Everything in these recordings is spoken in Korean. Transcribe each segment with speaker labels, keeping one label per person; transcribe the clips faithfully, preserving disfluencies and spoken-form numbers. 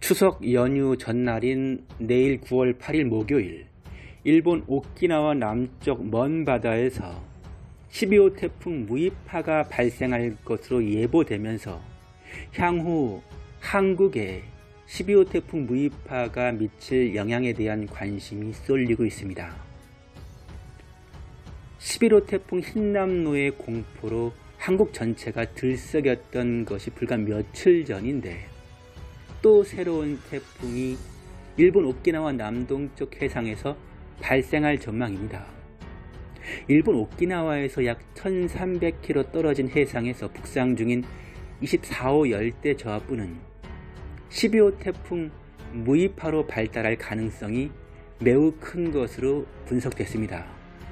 Speaker 1: 추석 연휴 전날인 내일 구월 팔일 목요일, 일본 오키나와 남쪽 먼 바다에서 십이 호 태풍 무이파가 발생할 것으로 예보되면서 향후 한국에 십이 호 태풍 무이파가 미칠 영향에 대한 관심이 쏠리고 있습니다. 십일 호 태풍 흰남노의 공포로 한국 전체가 들썩였던 것이 불과 며칠 전인데, 또 새로운 태풍이 일본 오키나와 남동쪽 해상에서 발생할 전망입니다. 일본 오키나와에서 약 천삼백 킬로미터 떨어진 해상에서 북상 중인 이십사 호 열대 저하부는 십이 호 태풍 무이파로 발달할 가능성이 매우 큰 것으로 분석됐습니다.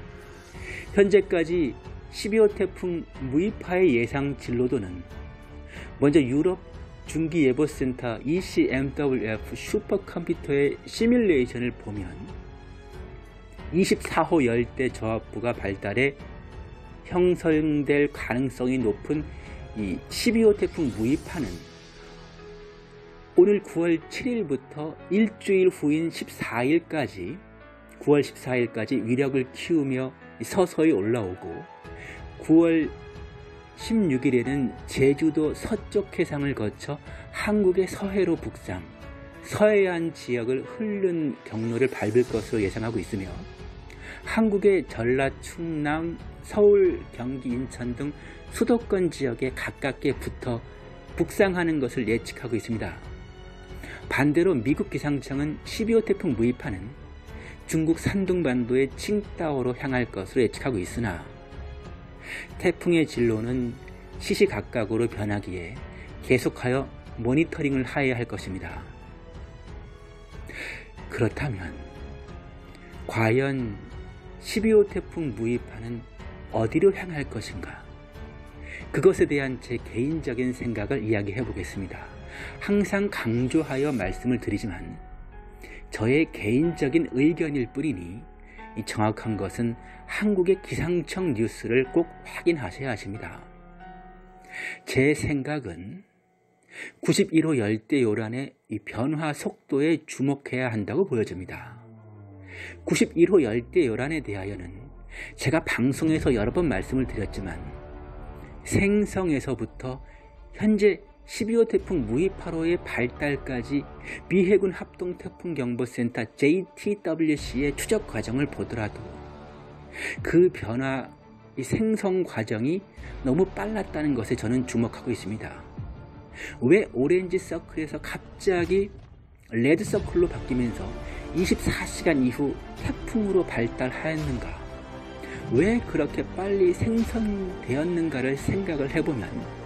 Speaker 1: 현재까지 십이 호 태풍 무이파의 예상 진로도는 먼저 유럽 중기예보센터 이 씨 엠 더블유 에프 슈퍼컴퓨터의 시뮬레이션을 보면 이십사 호 열대 저하부가 발달해 형성될 가능성이 높은 이 십이 호 태풍 무이파는 오늘 구월 칠일부터 일주일 후인 십사일까지 구월 십사일까지 위력을 키우며 서서히 올라오고, 구월 십육일에는 제주도 서쪽 해상을 거쳐 한국의 서해로 북상, 서해안 지역을 흐르는 경로를 밟을 것으로 예상하고 있으며, 한국의 전라, 충남, 서울, 경기, 인천 등 수도권 지역에 가깝게 붙어 북상하는 것을 예측하고 있습니다. 반대로 미국 기상청은 십이 호 태풍 무이파는 중국 산둥반도의 칭다오로 향할 것으로 예측하고 있으나, 태풍의 진로는 시시각각으로 변하기에 계속하여 모니터링을 하여야 할 것입니다. 그렇다면 과연 십이 호 태풍 무이파는 어디로 향할 것인가? 그것에 대한 제 개인적인 생각을 이야기해 보겠습니다. 항상 강조하여 말씀을 드리지만 저의 개인적인 의견일 뿐이니 이 정확한 것은 한국의 기상청 뉴스를 꼭 확인하셔야 하십니다. 제 생각은 구십일 호 열대요란의 이 변화 속도에 주목해야 한다고 보여집니다. 구십일 호 열대요란에 대하여는 제가 방송에서 여러 번 말씀을 드렸지만, 생성에서부터 현재 십이 호 태풍 무이파로의 발달까지 미 해군 합동태풍경보센터 제이 티 더블유 씨의 추적 과정을 보더라도 그 변화, 이 생성 과정이 너무 빨랐다는 것에 저는 주목하고 있습니다. 왜 오렌지 서클에서 갑자기 레드 서클로 바뀌면서 이십사 시간 이후 태풍으로 발달하였는가? 왜 그렇게 빨리 생성되었는가를 생각을 해보면,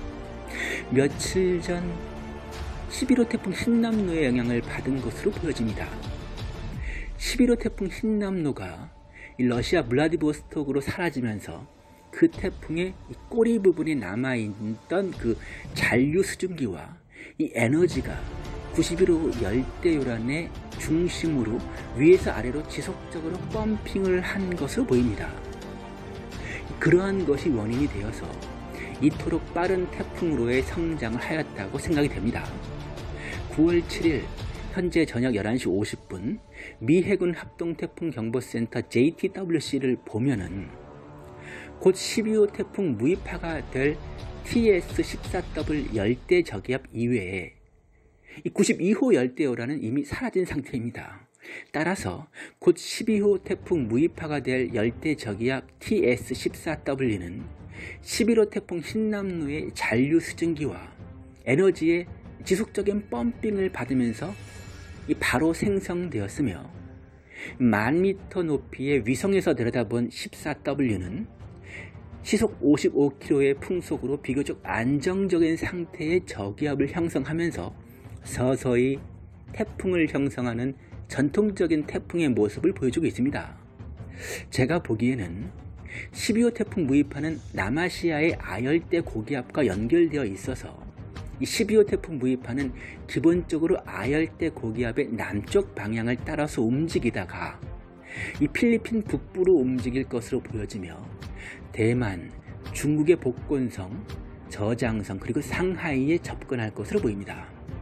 Speaker 1: 며칠 전 십일 호 태풍 흰남노의 영향을 받은 것으로 보여집니다. 십일 호 태풍 흰남노가 러시아 블라디보스톡으로 사라지면서 그 태풍의 꼬리 부분에 남아있던 그 잔류 수증기와 이 에너지가 구십일 호 열대요란의 중심으로 위에서 아래로 지속적으로 펌핑을 한 것으로 보입니다. 그러한 것이 원인이 되어서 이토록 빠른 태풍으로의 성장을 하였다고 생각이 됩니다. 구월 칠일 현재 저녁 열한 시 오십 분 미 해군 합동태풍경보센터 제이 티 더블유 씨를 보면은 곧 십이 호 태풍 무이파가 될 티 에스 십사 더블 열대 저기압 이외에 이 구십이 호 열대요란은 이미 사라진 상태입니다. 따라서 곧 십이 호 태풍 무이파가 될 열대 저기압 티 에스 십사 더블유는 십일 호 태풍 흰남노의 잔류 수증기와 에너지의 지속적인 펌핑을 받으면서 바로 생성되었으며, 만 미터 높이의 위성에서 내려다본 십사 더블유는 시속 오십오 킬로미터의 풍속으로 비교적 안정적인 상태의 저기압을 형성하면서 서서히 태풍을 형성하는 전통적인 태풍의 모습을 보여주고 있습니다. 제가 보기에는 십이 호 태풍 무이파는 남아시아의 아열대 고기압과 연결되어 있어서 이 십이 호 태풍 무이파는 기본적으로 아열대 고기압의 남쪽 방향을 따라서 움직이다가 이 필리핀 북부로 움직일 것으로 보여지며, 대만, 중국의 복곤성, 저장성 그리고 상하이에 접근할 것으로 보입니다.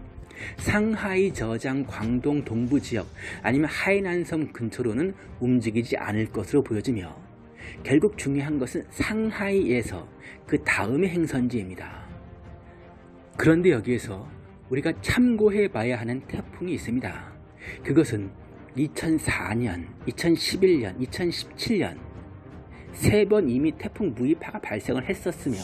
Speaker 1: 상하이 저장 광동 동부 지역 아니면 하이난섬 근처로는 움직이지 않을 것으로 보여지며 결국 중요한 것은 상하이에서 그 다음의 행선지입니다. 그런데 여기에서 우리가 참고해 봐야 하는 태풍이 있습니다. 그것은 이천사 년, 이천십일 년, 이천십칠 년 세 번 이미 태풍 무이파가 발생을 했었으며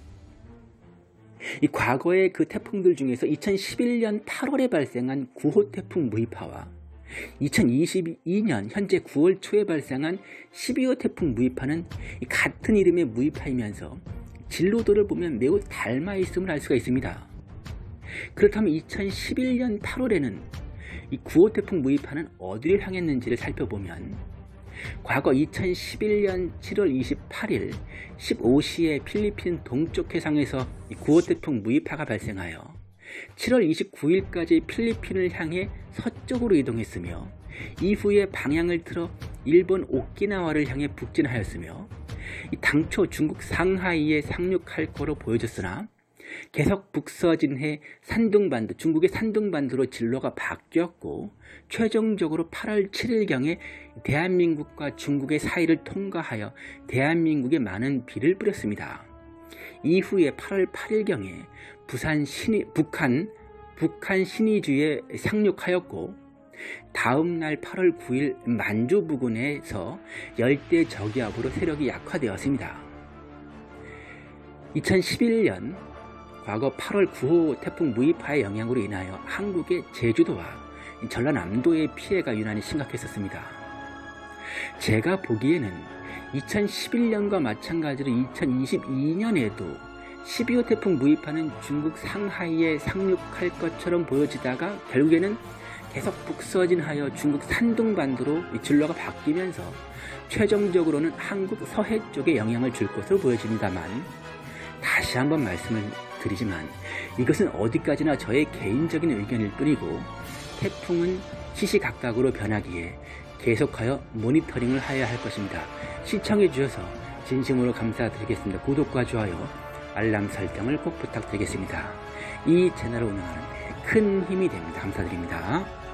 Speaker 1: 이 과거의 그 태풍들 중에서 이천십일 년 팔월에 발생한 구 호 태풍 무이파와 이천이십이 년 현재 구월 초에 발생한 십이 호 태풍 무이파는 같은 이름의 무이파이면서 진로도를 보면 매우 닮아 있음을 알 수가 있습니다. 그렇다면 이천십일 년 팔월에는 이 구 호 태풍 무이파는 어디를 향했는지를 살펴보면 과거 이천십일 년 칠월 이십팔일 십오 시에 필리핀 동쪽 해상에서 구 호 태풍 무이파가 발생하여 칠월 이십구일까지 필리핀을 향해 서쪽으로 이동했으며 이후에 방향을 틀어 일본 오키나와를 향해 북진하였으며 당초 중국 상하이에 상륙할 거로 보여졌으나 계속 북서진해 산둥반도, 중국의 산둥반도로 진로가 바뀌었고 최종적으로 팔월 칠일경에 대한민국과 중국의 사이를 통과하여 대한민국에 많은 비를 뿌렸습니다. 이후에 팔월 팔일경에 부산 신의, 북한, 북한 신의주에 상륙하였고 다음 날 팔월 구일 만주 부근에서 열대 저기압으로 세력이 약화되었습니다. 이천십일 년 과거 팔월 구 호 태풍 무이파의 영향으로 인하여 한국의 제주도와 전라남도의 피해가 유난히 심각했었습니다. 제가 보기에는 이천십일 년과 마찬가지로 이천이십이 년에도 십이 호 태풍 무이파는 중국 상하이에 상륙할 것처럼 보여지다가 결국에는 계속 북서진하여 중국 산둥반도로 진로가 바뀌면서 최종적으로는 한국 서해 쪽에 영향을 줄 것으로 보여집니다만 다시 한번 말씀을 드리지만 이것은 어디까지나 저의 개인적인 의견일 뿐이고 태풍은 시시각각으로 변하기에 계속하여 모니터링을 하여야 할 것입니다. 시청해 주셔서 진심으로 감사드리겠습니다. 구독과 좋아요, 알람 설정을 꼭 부탁드리겠습니다. 이 채널을 운영하는 데 큰 힘이 됩니다. 감사드립니다.